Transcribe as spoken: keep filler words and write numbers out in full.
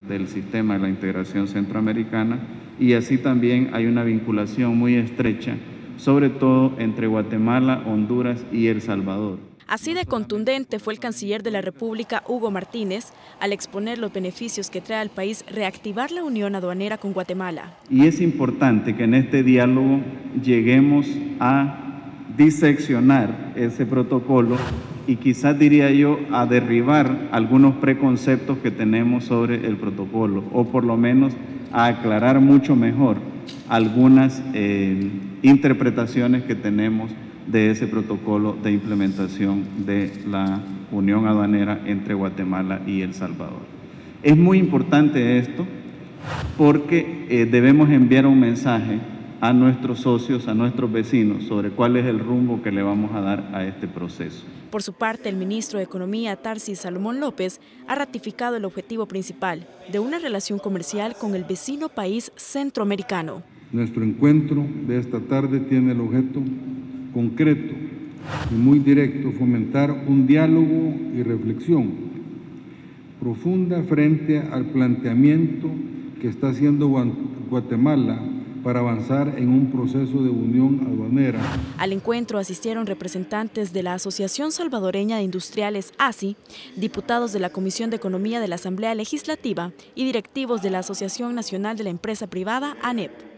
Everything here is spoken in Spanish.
del sistema de la integración centroamericana, y así también hay una vinculación muy estrecha, sobre todo entre Guatemala, Honduras y El Salvador. Así de contundente fue el canciller de la República, Hugo Martínez, al exponer los beneficios que trae al país reactivar la unión aduanera con Guatemala. Y es importante que en este diálogo lleguemos a diseccionar ese protocolo y quizás diría yo a derribar algunos preconceptos que tenemos sobre el protocolo, o por lo menos a aclarar mucho mejor algunas eh, interpretaciones que tenemos de ese protocolo de implementación de la unión aduanera entre Guatemala y El Salvador. Es muy importante esto porque eh, debemos enviar un mensaje a nuestros socios, a nuestros vecinos, sobre cuál es el rumbo que le vamos a dar a este proceso. Por su parte, el ministro de Economía, Tarsis Salomón López, ha ratificado el objetivo principal de una relación comercial con el vecino país centroamericano. Nuestro encuentro de esta tarde tiene el objeto concreto y muy directo fomentar un diálogo y reflexión profunda frente al planteamiento que está haciendo Guatemala para avanzar en un proceso de unión aduanera. Al encuentro asistieron representantes de la Asociación Salvadoreña de Industriales A S I, diputados de la Comisión de Economía de la Asamblea Legislativa y directivos de la Asociación Nacional de la Empresa Privada, A N E P.